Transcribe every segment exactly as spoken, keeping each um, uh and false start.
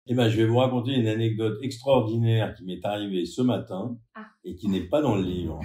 Eh ben, je vais vous raconter une anecdote extraordinaire qui m'est arrivée ce matin ah. et qui n'est pas dans le livre.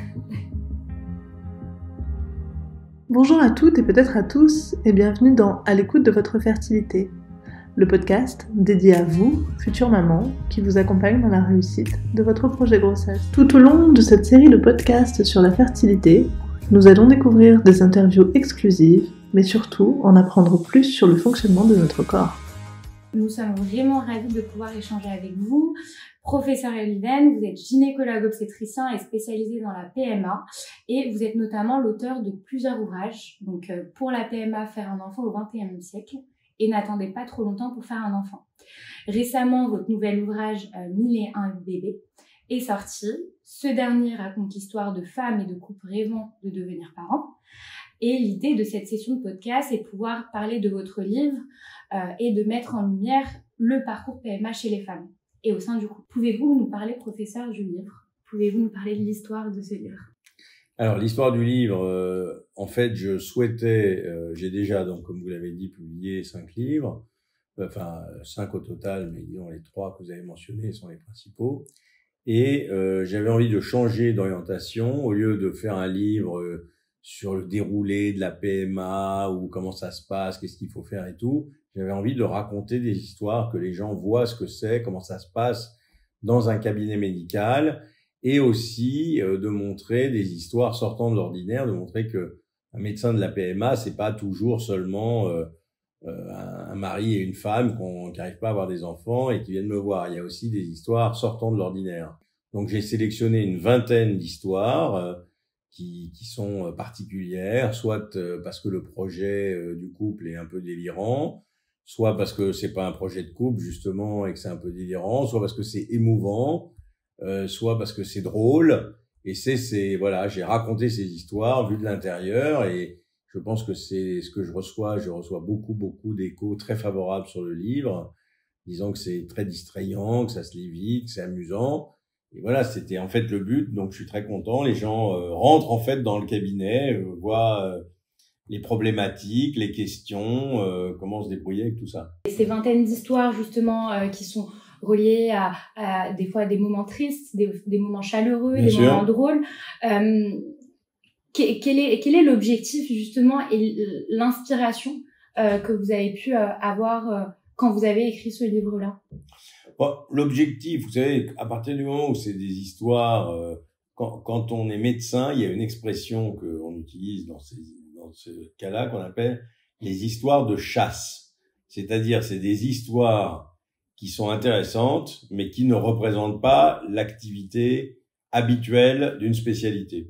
Bonjour à toutes et peut-être à tous et bienvenue dans À l'écoute de votre fertilité, le podcast dédié à vous, future maman, qui vous accompagne dans la réussite de votre projet grossesse. Tout au long de cette série de podcasts sur la fertilité, nous allons découvrir des interviews exclusives, mais surtout en apprendre plus sur le fonctionnement de notre corps. Nous sommes vraiment ravis de pouvoir échanger avec vous. Professeur Oliven, vous êtes gynécologue obstétricien et spécialisé dans la P M A et vous êtes notamment l'auteur de plusieurs ouvrages. Donc euh, pour la P M A, faire un enfant au vingt et unième siècle et n'attendez pas trop longtemps pour faire un enfant. Récemment, votre nouvel ouvrage euh, mille et un bébés est sorti. Ce dernier raconte l'histoire de femmes et de couples rêvant de devenir parents. Et l'idée de cette session de podcast est de pouvoir parler de votre livre euh, et de mettre en lumière le parcours P M A chez les femmes et au sein du couple. Pouvez-vous nous parler, professeur, du livre ? Pouvez-vous nous parler de l'histoire de ce livre ? Alors, l'histoire du livre, euh, en fait, je souhaitais, euh, j'ai déjà, donc, comme vous l'avez dit, publié cinq livres, enfin, cinq au total, mais disons les trois que vous avez mentionnés sont les principaux. Et euh, j'avais envie de changer d'orientation, au lieu de faire un livre euh, sur le déroulé de la P M A ou comment ça se passe, qu'est-ce qu'il faut faire et tout. J'avais envie de raconter des histoires, que les gens voient ce que c'est, comment ça se passe dans un cabinet médical, et aussi euh, de montrer des histoires sortant de l'ordinaire, de montrer que un médecin de la P M A, c'est pas toujours seulement euh, euh, un mari et une femme qui n'arrivent pas à avoir des enfants et qui viennent me voir. Il y a aussi des histoires sortant de l'ordinaire. Donc j'ai sélectionné une vingtaine d'histoires euh, qui, qui sont particulières, soit euh, parce que le projet euh, du couple est un peu délirant, soit parce que c'est pas un projet de couple justement et que c'est un peu délirant, soit parce que c'est émouvant, euh, soit parce que c'est drôle. Et c'est, c'est voilà, j'ai raconté ces histoires vues de l'intérieur et je pense que c'est ce que je reçois. Je reçois beaucoup, beaucoup d'échos très favorables sur le livre, disant que c'est très distrayant, que ça se lit vite, que c'est amusant. Et voilà, c'était en fait le but. Donc, je suis très content. Les gens euh, rentrent en fait dans le cabinet, euh, voient euh, les problématiques, les questions, euh, comment se débrouiller avec tout ça. Et ces vingtaines d'histoires justement euh, qui sont reliées à, à des fois des moments tristes, des, des moments chaleureux, Bien des sûr. moments drôles. Euh, Quel est, quel est l'objectif justement et l'inspiration euh, que vous avez pu euh, avoir euh, quand vous avez écrit ce livre-là ? Bon, l'objectif, vous savez, à partir du moment où c'est des histoires, euh, quand, quand on est médecin, il y a une expression qu'on utilise dans, ces, dans ce cas-là qu'on appelle les histoires de chasse. C'est-à-dire, c'est des histoires qui sont intéressantes, mais qui ne représentent pas l'activité habituelle d'une spécialité.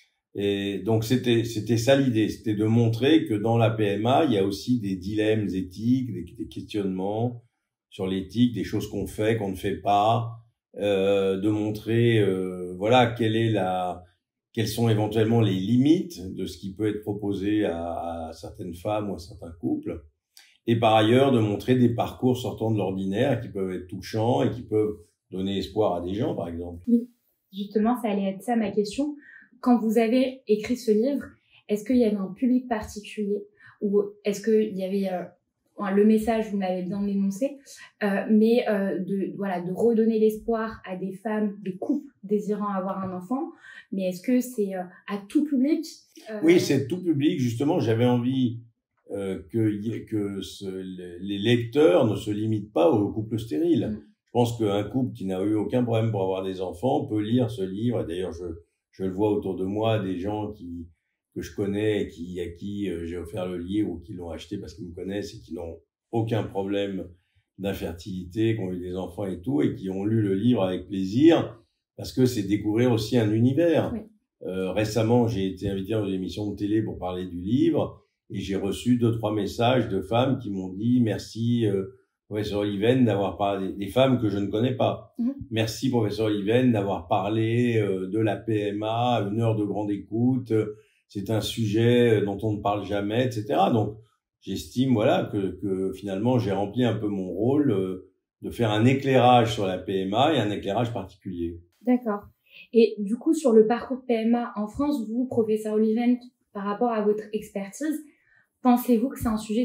Et donc c'était c'était ça l'idée, c'était de montrer que dans la P M A, il y a aussi des dilemmes éthiques, des, des questionnements sur l'éthique, des choses qu'on fait, qu'on ne fait pas, euh, de montrer euh, voilà quelle est la quelles sont éventuellement les limites de ce qui peut être proposé à, à certaines femmes ou à certains couples, et par ailleurs de montrer des parcours sortant de l'ordinaire qui peuvent être touchants et qui peuvent donner espoir à des gens, par exemple. Oui, justement, ça allait être ça ma question. Quand vous avez écrit ce livre, est-ce qu'il y avait un public particulier ou est-ce qu'il y avait euh, le message, vous m'avez bien énoncé, euh, mais euh, de voilà de redonner l'espoir à des femmes, des couples désirant avoir un enfant, mais est-ce que c'est euh, à tout public euh... Oui, c'est tout public. Justement, j'avais envie euh, que que ce, les lecteurs ne se limitent pas aux couples stériles. Mm. Je pense qu'un couple qui n'a eu aucun problème pour avoir des enfants peut lire ce livre. D'ailleurs, je Je le vois autour de moi, des gens qui que je connais et qui, à qui euh, j'ai offert le livre ou qui l'ont acheté parce qu'ils me connaissent et qui n'ont aucun problème d'infertilité, qui ont eu des enfants et tout, et qui ont lu le livre avec plaisir parce que c'est découvrir aussi un univers. Oui. Euh, récemment, j'ai été invité dans une émission de télé pour parler du livre et j'ai reçu deux, trois messages de femmes qui m'ont dit merci euh, professeur Oliven d'avoir parlé, des femmes que je ne connais pas. Mmh. Merci professeur Oliven d'avoir parlé euh, de la P M A, une heure de grande écoute, c'est un sujet dont on ne parle jamais, et cetera. Donc j'estime voilà que, que finalement j'ai rempli un peu mon rôle euh, de faire un éclairage sur la P M A et un éclairage particulier. D'accord. Et du coup sur le parcours P M A en France, vous, professeur Oliven, par rapport à votre expertise, pensez-vous que c'est un sujet tabou ?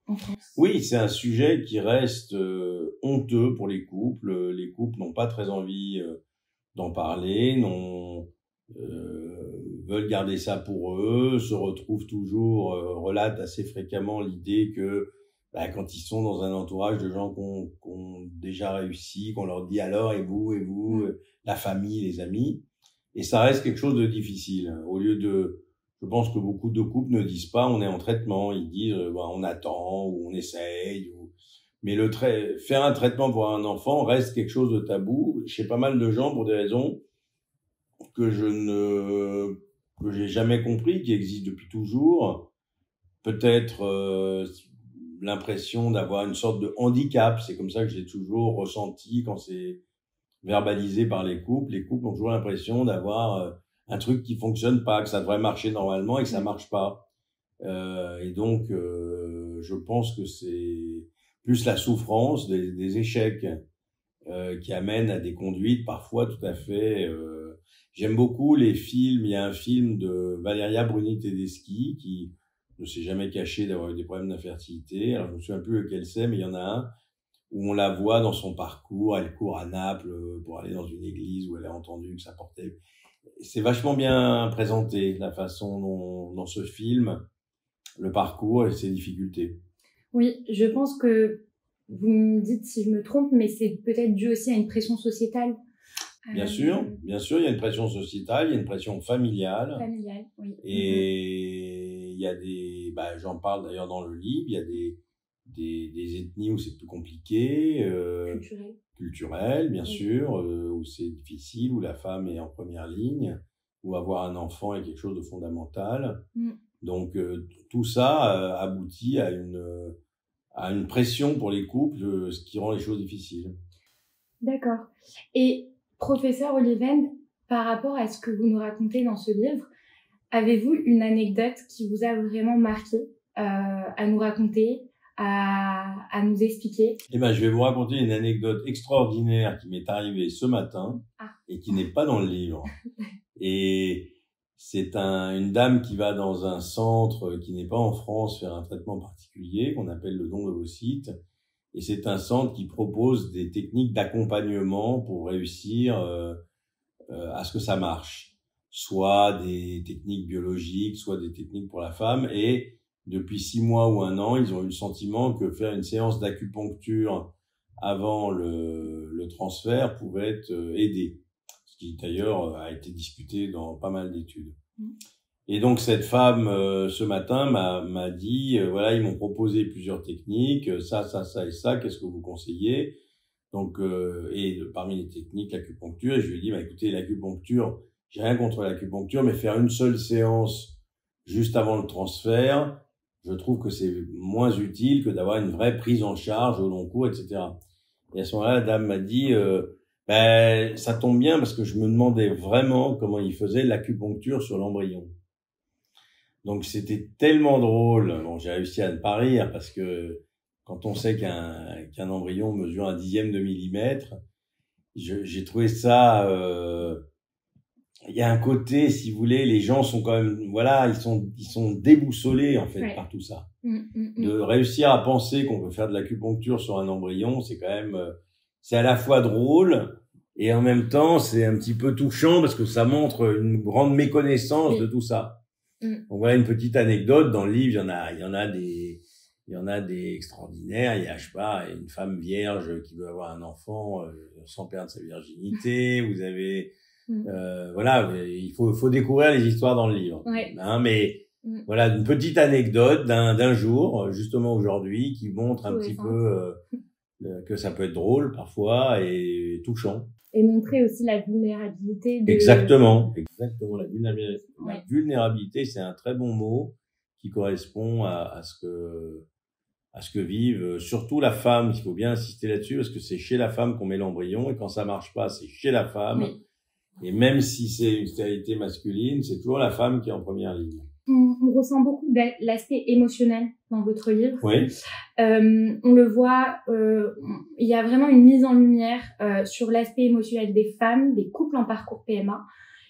en France? Oui, c'est un sujet qui reste euh, honteux pour les couples. Les couples n'ont pas très envie euh, d'en parler, n'ont, euh, veulent garder ça pour eux, se retrouvent toujours, euh, relatent assez fréquemment l'idée que bah, quand ils sont dans un entourage de gens qui ont, qui ont déjà réussi, qu'on leur dit alors et vous, et vous, mmh. la famille, les amis, et ça reste quelque chose de difficile. Au lieu de, je pense que beaucoup de couples ne disent pas on est en traitement, ils disent euh, bah, on attend ou on essaye. Ou... Mais le trai... faire un traitement pour un enfant reste quelque chose de tabou chez pas mal de gens pour des raisons que je ne que j'ai jamais compris, qui existent depuis toujours. Peut-être euh, l'impression d'avoir une sorte de handicap, c'est comme ça que j'ai toujours ressenti quand c'est verbalisé par les couples. Les couples ont toujours l'impression d'avoir euh, un truc qui fonctionne pas, que ça devrait marcher normalement et que ça marche pas. Euh, et donc, euh, je pense que c'est plus la souffrance des, des échecs euh, qui amènent à des conduites parfois tout à fait... Euh... J'aime beaucoup les films. Il y a un film de Valeria Bruni Tedeschi qui ne s'est jamais caché d'avoir eu des problèmes d'infertilité. Alors, je me souviens plus lequel c'est, mais il y en a un où on la voit dans son parcours. Elle court à Naples pour aller dans une église où elle a entendu que ça portait... C'est vachement bien présenté, la façon dont, dans ce film, le parcours et ses difficultés. Oui, je pense que vous me dites si je me trompe, mais c'est peut-être dû aussi à une pression sociétale. Bien euh... sûr, bien sûr, il y a une pression sociétale, il y a une pression familiale. Familiale, oui. Et il y a des, bah, j'en parle d'ailleurs dans le livre, il y a des, des, des ethnies où c'est plus compliqué. Euh, Culturel. Culturel, bien oui. sûr, euh, où c'est difficile, où la femme est en première ligne, où avoir un enfant est quelque chose de fondamental. Mm. Donc, euh, tout ça euh, aboutit à une, euh, à une pression pour les couples, euh, ce qui rend les choses difficiles. D'accord. Et professeur Oliven, par rapport à ce que vous nous racontez dans ce livre, avez-vous une anecdote qui vous a vraiment marqué euh, à nous raconter, à, à nous expliquer? Eh ben, je vais vous raconter une anecdote extraordinaire qui m'est arrivée ce matin ah. et qui n'est pas dans le livre. Et c'est un, une dame qui va dans un centre qui n'est pas en France faire un traitement particulier qu'on appelle le don d'ovocytes. Et c'est un centre qui propose des techniques d'accompagnement pour réussir euh, euh, à ce que ça marche. Soit des techniques biologiques, soit des techniques pour la femme. Et depuis six mois ou un an, ils ont eu le sentiment que faire une séance d'acupuncture avant le, le transfert pouvait euh, aider. Ce qui d'ailleurs a été discuté dans pas mal d'études. Mmh. Et donc cette femme euh, ce matin m'a m'a dit euh, voilà, ils m'ont proposé plusieurs techniques, ça ça ça et ça, qu'est-ce que vous conseillez? Donc euh, et de, parmi les techniques l'acupuncture, et je lui ai dit bah écoutez, l'acupuncture, j'ai rien contre l'acupuncture, mais faire une seule séance juste avant le transfert, je trouve que c'est moins utile que d'avoir une vraie prise en charge au long cours, et cetera. Et à ce moment-là, la dame m'a dit euh, ben ça tombe bien parce que je me demandais vraiment comment il faisait l'acupuncture sur l'embryon. Donc c'était tellement drôle. Bon, j'ai réussi à ne pas rire parce que quand on sait qu'un qu'un embryon mesure un dixième de millimètre, j'ai trouvé ça. Euh, il y a un côté, si vous voulez, les gens sont quand même, voilà, ils sont ils sont déboussolés en fait ouais. par tout ça. Mmh, mmh, de réussir à penser qu'on peut faire de l'acupuncture sur un embryon, c'est quand même, c'est à la fois drôle et en même temps c'est un petit peu touchant parce que ça montre une grande méconnaissance oui. de tout ça. Donc voilà une petite anecdote dans le livre. Il y en a, il y en a des, il y en a des extraordinaires. Il y a, je sais pas, une femme vierge qui veut avoir un enfant euh, sans perdre sa virginité. Vous avez, euh, voilà, il faut, faut découvrir les histoires dans le livre. Ouais. Hein, mais mm. voilà une petite anecdote d'un d'un jour, justement aujourd'hui, qui montre un Tout petit peu euh, que ça peut être drôle parfois et touchant. Et montrer aussi la vulnérabilité de... Exactement, exactement. La vulnérabilité, ouais. la vulnérabilité, c'est un très bon mot qui correspond à, à ce que, à ce que vivent, surtout la femme. Il faut bien insister là-dessus parce que c'est chez la femme qu'on met l'embryon et quand ça marche pas, c'est chez la femme. Oui. Et même si c'est une stérilité masculine, c'est toujours la femme qui est en première ligne. On, on ressent beaucoup l'aspect émotionnel dans votre livre. Oui. Euh, on le voit, euh, il y a vraiment une mise en lumière euh, sur l'aspect émotionnel des femmes, des couples en parcours P M A.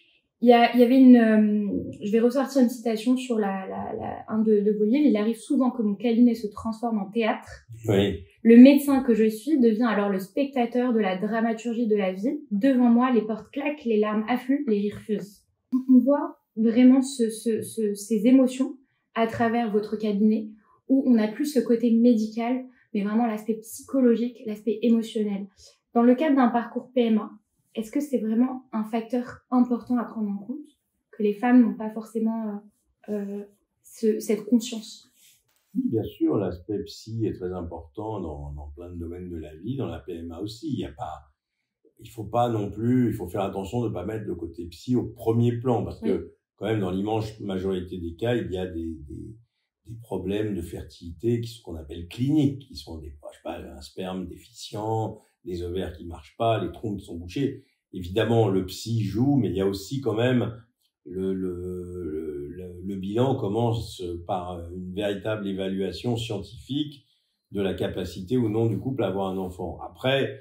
Il y, a, il y avait une, euh, je vais ressortir une citation sur la, la, la, un de, de vos livres. Il arrive souvent que mon cabinet se transforme en théâtre. Oui. Le médecin que je suis devient alors le spectateur de la dramaturgie de la vie. Devant moi, les portes claquent, les larmes affluent, les rires fusent. On voit vraiment ce, ce, ce, ces émotions à travers votre cabinet, où on n'a plus ce côté médical, mais vraiment l'aspect psychologique, l'aspect émotionnel. Dans le cadre d'un parcours P M A, est-ce que c'est vraiment un facteur important à prendre en compte, que les femmes n'ont pas forcément euh, euh, ce, cette conscience? Bien sûr, l'aspect psy est très important dans, dans plein de domaines de la vie, dans la P M A aussi. Il y a pas, il faut pas non plus, il faut faire attention de ne pas mettre le côté psy au premier plan, parce oui. que quand même dans l'immense majorité des cas, il y a des, des, des problèmes de fertilité qui sont qu'on appelle cliniques, qui sont des, je sais pas, un sperme déficient, des ovaires qui marchent pas, les trompes qui sont bouchées. Évidemment, le psy joue, mais il y a aussi quand même le, le, le, le bilan commence par une véritable évaluation scientifique de la capacité ou non du couple à avoir un enfant. Après,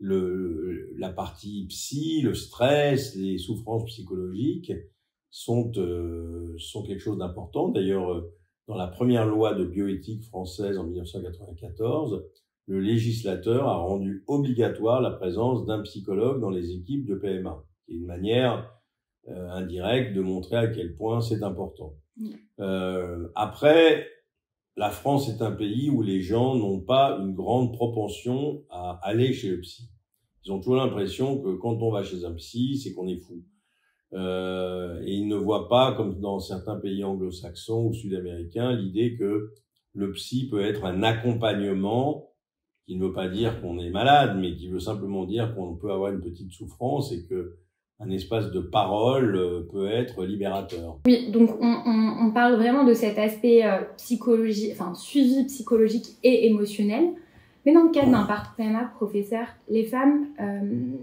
le, la partie psy, le stress, les souffrances psychologiques sont, euh, sont quelque chose d'important. D'ailleurs, dans la première loi de bioéthique française en mille neuf cent quatre-vingt-quatorze, le législateur a rendu obligatoire la présence d'un psychologue dans les équipes de P M A. C'est une manière euh, indirecte de montrer à quel point c'est important. Mmh. Euh, après, la France est un pays où les gens n'ont pas une grande propension à aller chez le psy. Ils ont toujours l'impression que quand on va chez un psy, c'est qu'on est fou. Euh, et ils ne voient pas, comme dans certains pays anglo-saxons ou sud-américains, l'idée que le psy peut être un accompagnement qui ne veut pas dire qu'on est malade, mais qui veut simplement dire qu'on peut avoir une petite souffrance et que un espace de parole peut être libérateur. Oui, donc on, on, on parle vraiment de cet aspect euh, psychologie, enfin suivi psychologique et émotionnel. Mais dans le cadre d'un parcours P M A, professeur, les femmes, euh,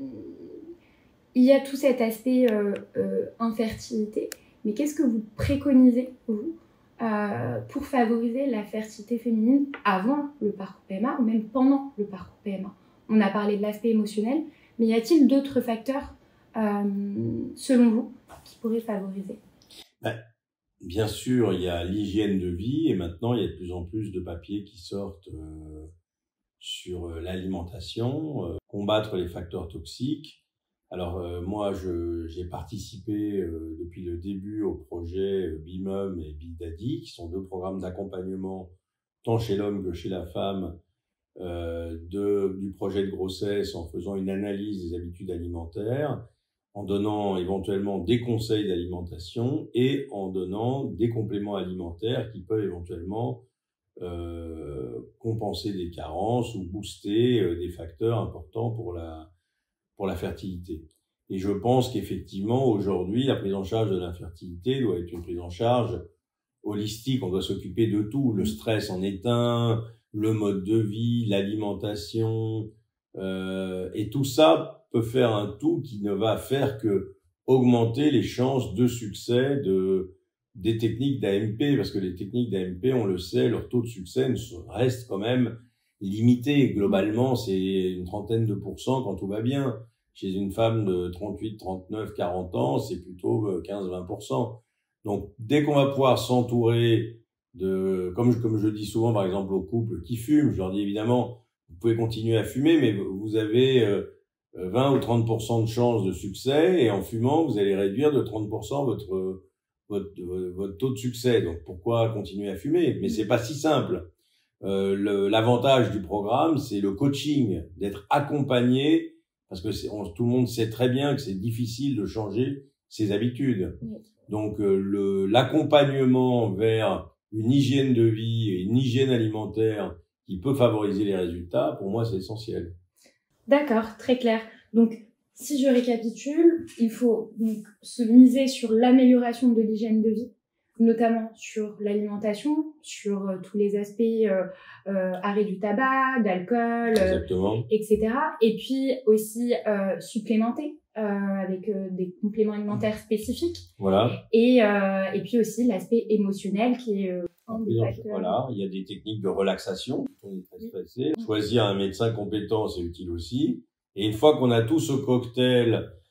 il y a tout cet aspect euh, euh, infertilité. Mais qu'est-ce que vous préconisez, vous, euh, pour favoriser la fertilité féminine avant le parcours P M A ou même pendant le parcours P M A? On a parlé de l'aspect émotionnel, mais y a-t-il d'autres facteurs Euh, selon vous, qui pourrait favoriser? Ben, bien sûr, il y a l'hygiène de vie et maintenant il y a de plus en plus de papiers qui sortent euh, sur l'alimentation, euh, combattre les facteurs toxiques. Alors euh, moi, je, j'ai participé euh, depuis le début au projet BIMUM et Big Daddy, qui sont deux programmes d'accompagnement tant chez l'homme que chez la femme euh, de, du projet de grossesse en faisant une analyse des habitudes alimentaires, en donnant éventuellement des conseils d'alimentation et en donnant des compléments alimentaires qui peuvent éventuellement euh, compenser des carences ou booster euh, des facteurs importants pour la, pour la fertilité. Et je pense qu'effectivement, aujourd'hui, la prise en charge de l'infertilité doit être une prise en charge holistique. On doit s'occuper de tout. Le stress en est un, le mode de vie, l'alimentation, euh, et tout ça peut faire un tout qui ne va faire que augmenter les chances de succès de, des techniques d'A M P, parce que les techniques d'A M P, on le sait, leur taux de succès reste quand même limité. Globalement, c'est une trentaine de pourcents quand tout va bien. Chez une femme de trente-huit, trente-neuf, quarante ans, c'est plutôt quinze à vingt pour cent. Donc, dès qu'on va pouvoir s'entourer de, comme je, comme je dis souvent, par exemple, aux couples qui fument, je leur dis évidemment, vous pouvez continuer à fumer, mais vous avez euh, vingt ou trente pour cent de chances de succès, et en fumant, vous allez réduire de trente pour cent votre, votre, votre taux de succès. Donc, pourquoi continuer à fumer? Mais c'est pas si simple. Euh, le, l'avantage du programme, c'est le coaching, d'être accompagné, parce que c'est, on, tout le monde sait très bien que c'est difficile de changer ses habitudes. Donc, euh, le, l'accompagnement vers une hygiène de vie et une hygiène alimentaire qui peut favoriser les résultats, pour moi, c'est essentiel. D'accord, très clair. Donc, si je récapitule, il faut donc se miser sur l'amélioration de l'hygiène de vie, notamment sur l'alimentation, sur euh, tous les aspects euh, euh, arrêt du tabac, d'alcool, euh, et cetera. Et puis aussi euh, supplémenter euh, avec euh, des compléments alimentaires spécifiques. Voilà. Et, euh, et puis aussi l'aspect émotionnel qui est... Euh, Voilà, il y a des techniques de relaxation, on est très stressé. Choisir un médecin compétent, c'est utile aussi. Et une fois qu'on a tout ce cocktail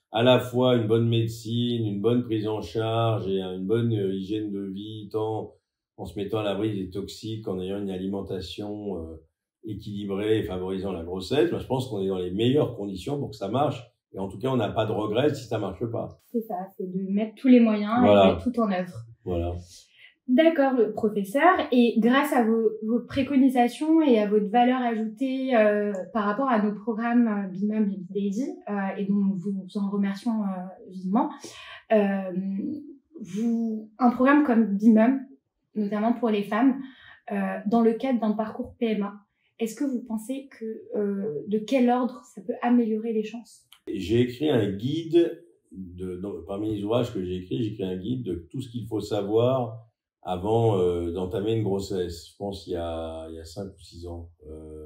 à la fois une bonne médecine, une bonne prise en charge et une bonne hygiène de vie, tant en se mettant à l'abri des toxiques, en ayant une alimentation euh, équilibrée et favorisant la grossesse, ben, je pense qu'on est dans les meilleures conditions pour que ça marche. Et en tout cas, on n'a pas de regrets si ça marche pas. C'est ça, c'est de mettre tous les moyens voilà. et mettre tout en œuvre. Voilà. D'accord, le professeur. Et grâce à vos, vos préconisations et à votre valeur ajoutée euh, par rapport à nos programmes euh, BIMUM et BIDAISY, euh, et dont nous vous en remercions euh, vivement, euh, vous, un programme comme BIMUM, notamment pour les femmes, euh, dans le cadre d'un parcours P M A, est-ce que vous pensez que euh, de quel ordre ça peut améliorer les chances? J'ai écrit un guide, de, dans, parmi les ouvrages que j'ai écrits, j'ai écrit un guide de tout ce qu'il faut savoir avant euh, d'entamer une grossesse. Je pense il y a il y a cinq ou six ans. Euh,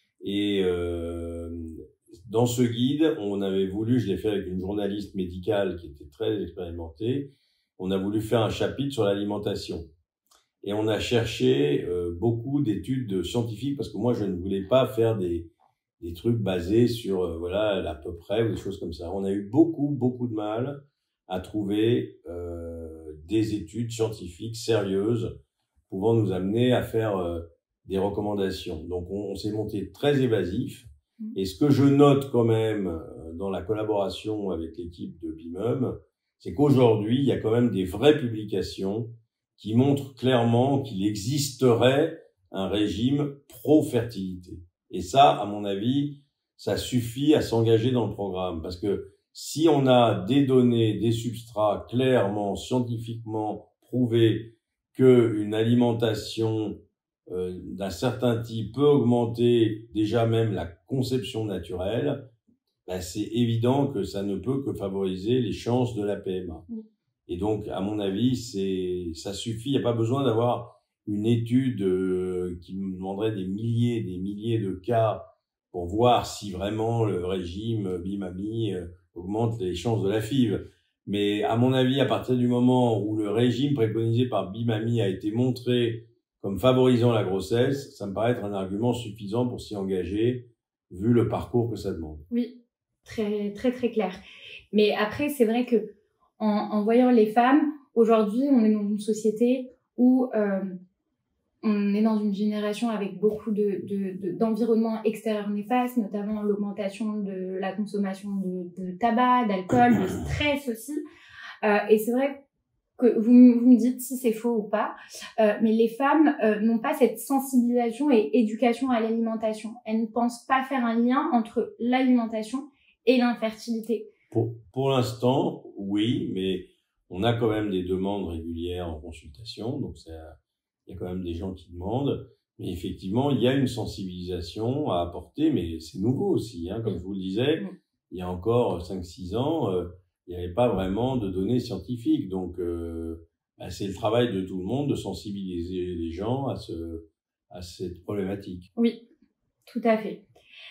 et euh, dans ce guide, on avait voulu, je l'ai fait avec une journaliste médicale qui était très expérimentée, on a voulu faire un chapitre sur l'alimentation. Et on a cherché euh, beaucoup d'études scientifiques parce que moi je ne voulais pas faire des des trucs basés sur euh, voilà l'à peu près ou des choses comme ça. On a eu beaucoup beaucoup de mal à trouver euh, des études scientifiques sérieuses pouvant nous amener à faire euh, des recommandations. Donc on, on s'est monté très évasif. Et ce que je note quand même euh, dans la collaboration avec l'équipe de BIMUM, c'est qu'aujourd'hui il y a quand même des vraies publications qui montrent clairement qu'il existerait un régime pro-fertilité. Et ça, à mon avis, ça suffit à s'engager dans le programme. Parce que si on a des données, des substrats clairement, scientifiquement prouvés qu'une alimentation euh, d'un certain type peut augmenter déjà même la conception naturelle, ben c'est évident que ça ne peut que favoriser les chances de la P M A. Mmh. Et donc, à mon avis, c'est ça suffit. Il n'y a pas besoin d'avoir une étude euh, qui me demanderait des milliers, des milliers de cas pour voir si vraiment le régime BIMAMI euh, augmente les chances de la F I V. Mais à mon avis, à partir du moment où le régime préconisé par BIMAMI a été montré comme favorisant la grossesse, ça me paraît être un argument suffisant pour s'y engager, vu le parcours que ça demande. Oui, très très très clair. Mais après, c'est vrai que en, en voyant les femmes, aujourd'hui, on est dans une société où euh, on est dans une génération avec beaucoup de, de, de, d'environnements extérieurs néfastes, notamment l'augmentation de la consommation de, de tabac, d'alcool, de stress aussi. Euh, et c'est vrai que vous, vous me dites si c'est faux ou pas, euh, mais les femmes euh, n'ont pas cette sensibilisation et éducation à l'alimentation. Elles ne pensent pas faire un lien entre l'alimentation et l'infertilité. Pour, pour l'instant, oui, mais on a quand même des demandes régulières en consultation, donc ça, il y a quand même des gens qui demandent. Mais effectivement, il y a une sensibilisation à apporter, mais c'est nouveau aussi, hein, comme je vous le disais. Il y a encore cinq six ans, euh, il n'y avait pas vraiment de données scientifiques. Donc, euh, bah, c'est le travail de tout le monde de sensibiliser les gens à, ce, à cette problématique. Oui, tout à fait.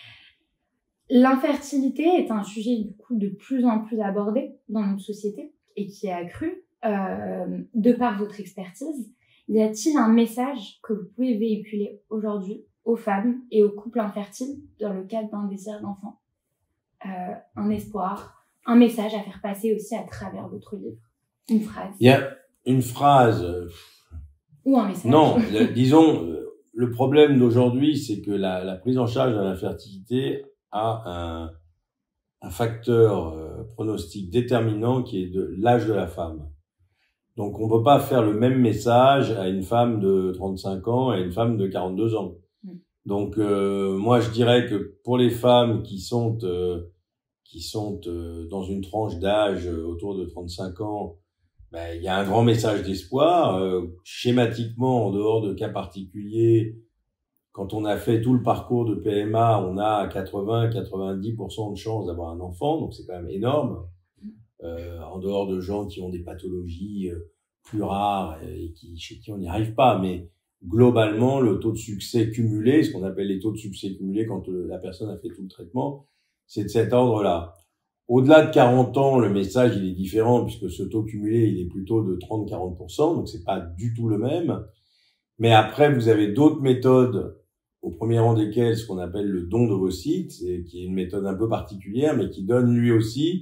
L'infertilité est un sujet du coup de plus en plus abordé dans notre société et qui est accru euh, de par votre expertise. Y a-t-il un message que vous pouvez véhiculer aujourd'hui aux femmes et aux couples infertiles dans le cadre d'un désir d'enfant, euh, un espoir, un message à faire passer aussi à travers votre livre? Une phrase. Il y a une phrase. Ou un message. Non, le, disons, le problème d'aujourd'hui, c'est que la, la prise en charge de l'infertilité a un, un facteur euh, pronostic déterminant qui est de l'âge de la femme. Donc, on ne peut pas faire le même message à une femme de trente-cinq ans et à une femme de quarante-deux ans. Mm. Donc, euh, moi, je dirais que pour les femmes qui sont euh, qui sont euh, dans une tranche d'âge euh, autour de trente-cinq ans, ben, il y a un grand message d'espoir. Euh, schématiquement, en dehors de cas particuliers, quand on a fait tout le parcours de P M A, on a quatre-vingts à quatre-vingt-dix pour cent de chances d'avoir un enfant, donc c'est quand même énorme. Euh, en dehors de gens qui ont des pathologies euh, plus rares et qui, chez qui on n'y arrive pas, mais globalement, le taux de succès cumulé, ce qu'on appelle les taux de succès cumulés quand euh, la personne a fait tout le traitement, c'est de cet ordre-là. Au-delà de quarante ans, le message il est différent puisque ce taux cumulé il est plutôt de trente à quarante pour cent, donc c'est pas du tout le même. Mais après, vous avez d'autres méthodes, au premier rang desquelles ce qu'on appelle le don d'ovocytes, qui est une méthode un peu particulière, mais qui donne lui aussi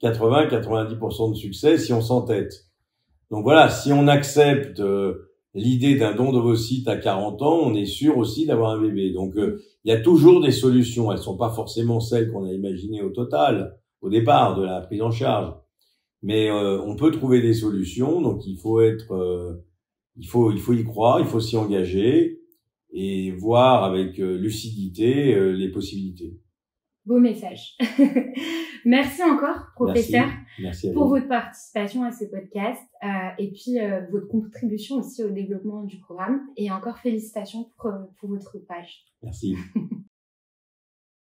quatre-vingts à quatre-vingt-dix pour cent de succès si on s'entête. Donc voilà, si on accepte euh, l'idée d'un don d'ovocytes à quarante ans, on est sûr aussi d'avoir un bébé. Donc euh, il y a toujours des solutions. Elles sont pas forcément celles qu'on a imaginées au total, au départ de la prise en charge. Mais euh, on peut trouver des solutions. Donc il faut être, euh, il faut, il faut y croire, il faut s'y engager et voir avec euh, lucidité euh, les possibilités. Beau message. Merci encore, professeur, Merci. Merci à pour vous. votre participation à ce podcast euh, et puis euh, votre contribution aussi au développement du programme. Et encore félicitations pour, pour votre page. Merci.